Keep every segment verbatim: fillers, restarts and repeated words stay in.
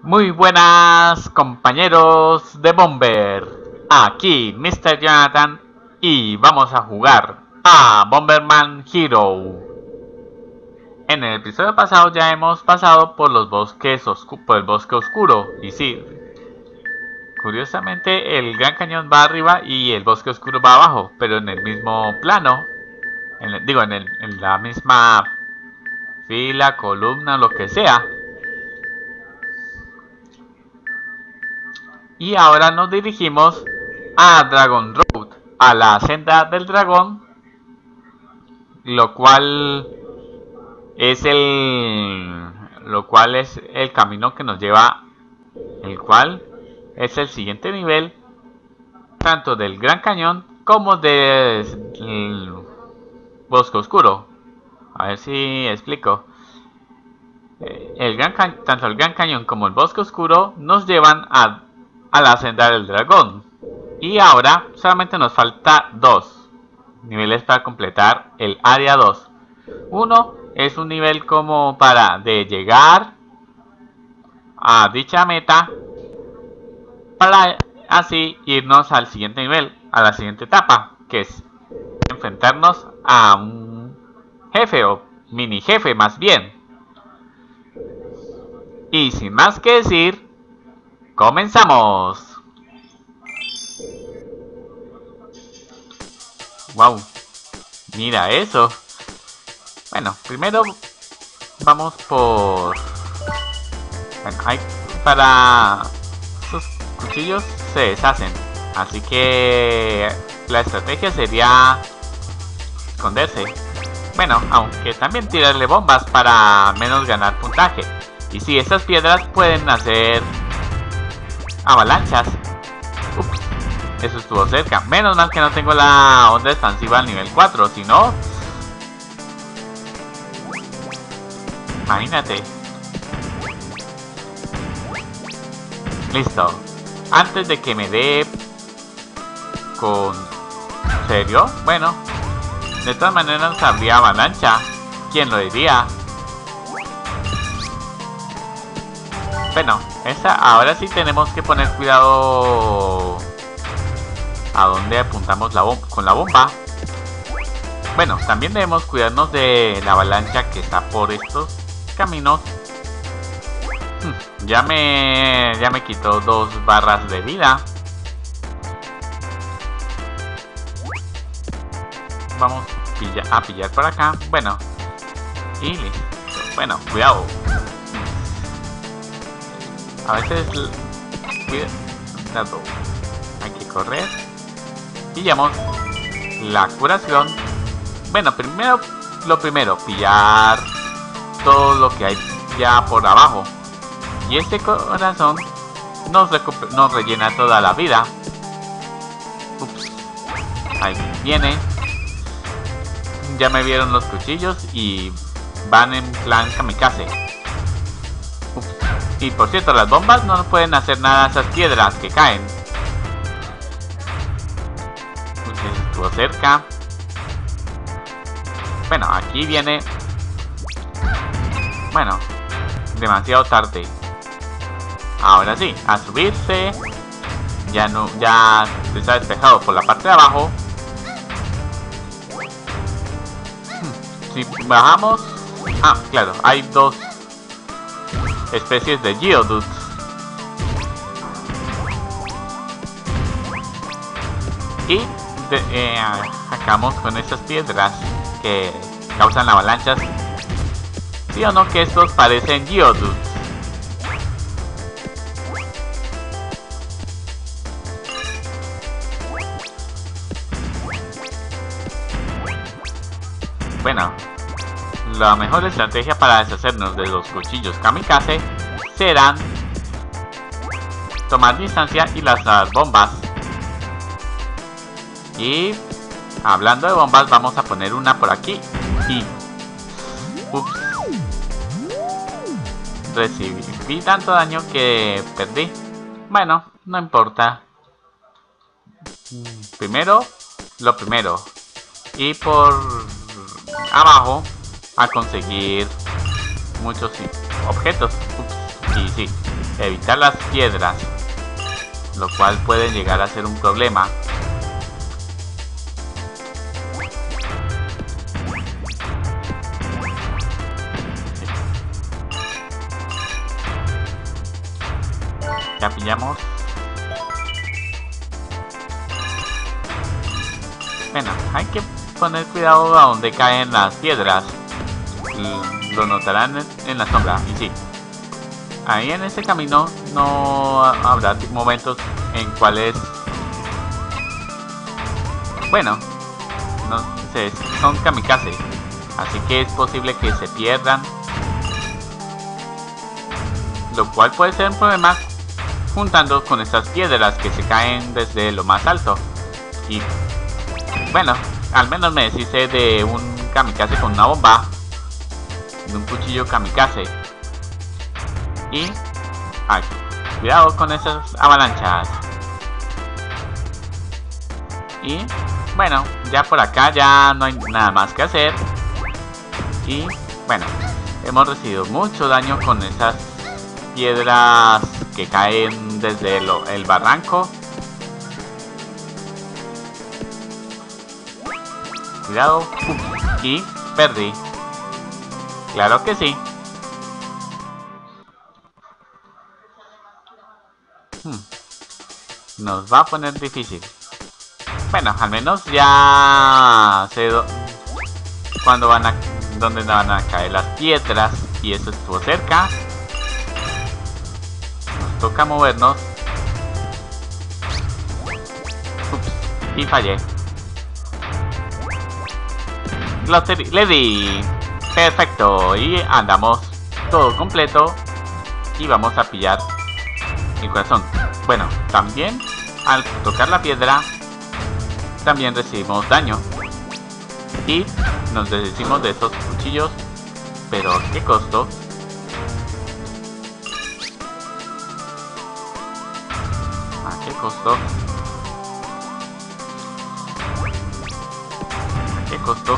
Muy buenas compañeros de Bomber, aquí mister Jonathan y vamos a jugar a Bomberman Hero. En el episodio pasado ya hemos pasado por los bosques por el bosque oscuro y sí, curiosamente el Gran Cañón va arriba y el bosque oscuro va abajo, pero en el mismo plano, en el, digo en, el, en la misma fila, columna, lo que sea. Y ahora nos dirigimos a Dragon Road, a la senda del dragón, lo cual es el lo cual es el camino que nos lleva, el cual es el siguiente nivel, tanto del Gran Cañón como del Bosque Oscuro. A ver si explico. El Gran Ca tanto el Gran Cañón como el Bosque Oscuro nos llevan a a la senda del dragón. Y ahora solamente nos falta dos niveles para completar el área dos. Uno es un nivel como para de llegar a dicha meta, para así irnos al siguiente nivel, a la siguiente etapa, que es enfrentarnos a un jefe o mini jefe más bien. Y sin más que decir, comenzamos. Wow, mira eso. Bueno, primero vamos por... Bueno, hay para... Estos cuchillos se deshacen, así que la estrategia sería esconderse. Bueno, aunque también tirarle bombas para al menos ganar puntaje. Y si, estas piedras pueden hacer avalanchas. Ups, eso estuvo cerca. Menos mal que no tengo la onda expansiva al nivel cuatro, si no... Imagínate. Listo. Antes de que me dé... Con... ¿Serio? Bueno. De todas maneras habría avalancha. ¿Quién lo diría? Bueno, esa, ahora sí tenemos que poner cuidado a dónde apuntamos la bomba, con la bomba. Bueno, también debemos cuidarnos de la avalancha que está por estos caminos. Hmm, ya me ya me quitó dos barras de vida. Vamos pilla, a pillar por acá. Bueno, y listo. Bueno, cuidado. A veces cuidado, hay que correr. Pillamos la curación. Bueno, primero lo primero, pillar todo lo que hay ya por abajo. Y este corazón nos, nos rellena toda la vida. Ups. Ahí viene. Ya me vieron los cuchillos y van en plan kamikaze. Ups. Y por cierto, las bombas no pueden hacer nada a esas piedras que caen. Estuvo cerca. Bueno, aquí viene. Bueno, demasiado tarde. Ahora sí, a subirse. Ya no, ya está despejado por la parte de abajo. Si bajamos. Ah, claro, hay dos especies de Geodudes. Y de, eh, acabamos con estas piedras que causan avalanchas. ¿Sí o no que estos parecen Geodudes? Bueno, la mejor estrategia para deshacernos de los cuchillos kamikaze serán tomar distancia y lanzar bombas. Y hablando de bombas, vamos a poner una por aquí. Y ups, recibí tanto daño que perdí. Bueno, no importa. Primero, lo primero. Y por abajo a conseguir muchos objetos. Ups. Y sí, evitar las piedras, lo cual puede llegar a ser un problema. Ya pillamos. Bueno, hay que poner cuidado a donde caen las piedras. Lo notarán en la sombra. Y sí, ahí en ese camino no habrá momentos en cuales, bueno, no sé, son kamikaze, así que es posible que se pierdan, lo cual puede ser un problema juntando con estas piedras que se caen desde lo más alto. Y bueno, al menos me deshice de un kamikaze con una bomba, de un cuchillo kamikaze. Y ay, cuidado con esas avalanchas. Y bueno, ya por acá ya no hay nada más que hacer. Y bueno, hemos recibido mucho daño con esas piedras que caen desde lo, el barranco. Cuidado. Y perdí. Claro que sí. Hmm. Nos va a poner difícil. Bueno, al menos ya sé cuándo van a, dónde van a caer las piedras. Y eso estuvo cerca. Nos toca movernos. Ups, y fallé. Glossary, le di. Perfecto. Y andamos todo completo. Y vamos a pillar el corazón. Bueno, también al tocar la piedra también recibimos daño y nos deshicimos de estos cuchillos, pero ¿a qué costo? ¿A qué costo? ¿A qué costo?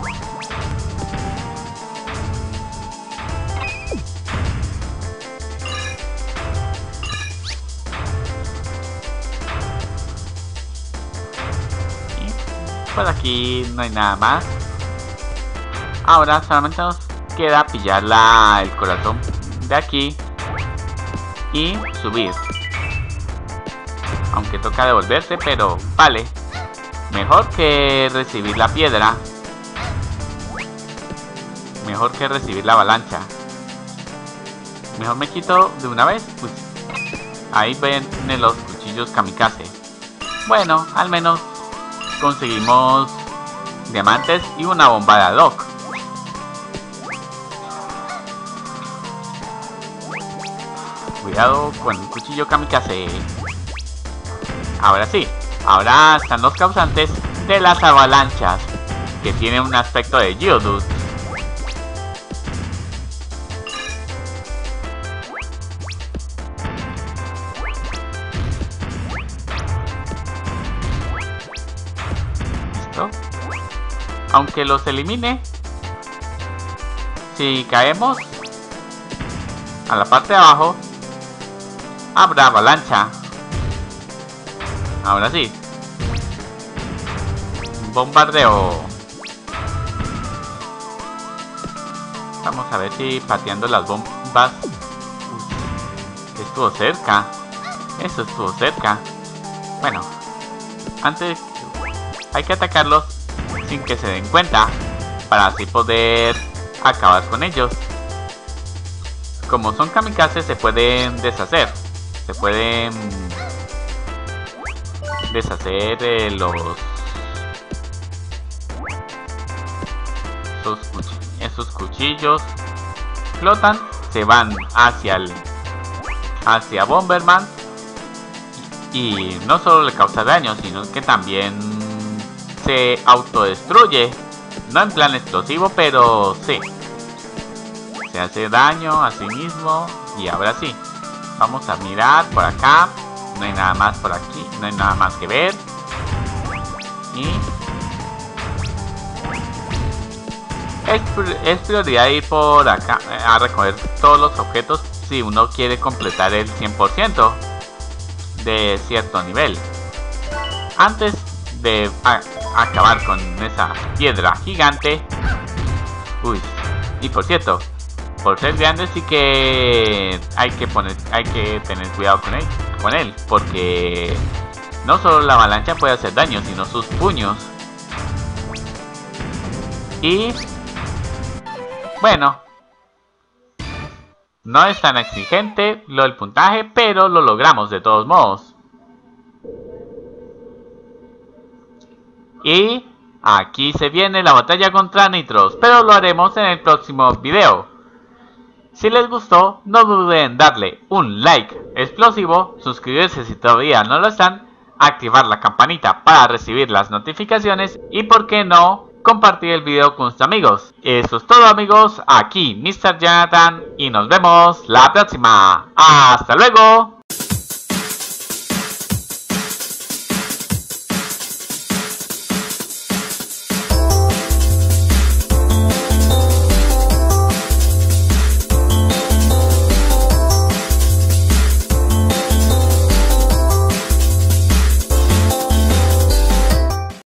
Por aquí no hay nada más. Ahora solamente nos queda pillar la, el corazón de aquí y subir. Aunque toca devolverse, pero vale. Mejor que recibir la piedra. Mejor que recibir la avalancha. Mejor me quito de una vez. Pues, ahí ven los cuchillos kamikaze. Bueno, al menos conseguimos diamantes y una bomba de ad hoc. Cuidado con el cuchillo kamikaze. Ahora sí, ahora están los causantes de las avalanchas, que tienen un aspecto de Geodude. Aunque los elimine, si caemos a la parte de abajo, habrá avalancha. Ahora sí. Bombardeo. Vamos a ver si pateando las bombas. Estuvo cerca. Eso estuvo cerca. Bueno, antes hay que atacarlos sin que se den cuenta, para así poder acabar con ellos. Como son kamikazes, se pueden deshacer. Se pueden deshacer de los esos, cuch esos cuchillos. Flotan, se van hacia el hacia Bomberman y no solo le causa daño, sino que también se autodestruye. No en plan explosivo, pero sí. Se hace daño a sí mismo. Y ahora sí, vamos a mirar por acá. No hay nada más por aquí. No hay nada más que ver. Y es, es prioridad ir por acá a recoger todos los objetos si uno quiere completar el cien por ciento de cierto nivel. Antes de a, acabar con esa piedra gigante. Uy, y por cierto, por ser grande sí que hay que poner, hay que tener cuidado con él, con él, porque no solo la avalancha puede hacer daño, sino sus puños. Y bueno, no es tan exigente lo del puntaje, pero lo logramos de todos modos. Y aquí se viene la batalla contra Nitros, pero lo haremos en el próximo video. Si les gustó, no duden en darle un like explosivo, suscribirse si todavía no lo están, activar la campanita para recibir las notificaciones y, por qué no, compartir el video con sus amigos. Eso es todo, amigos, aquí mister Jonathan y nos vemos la próxima. ¡Hasta luego!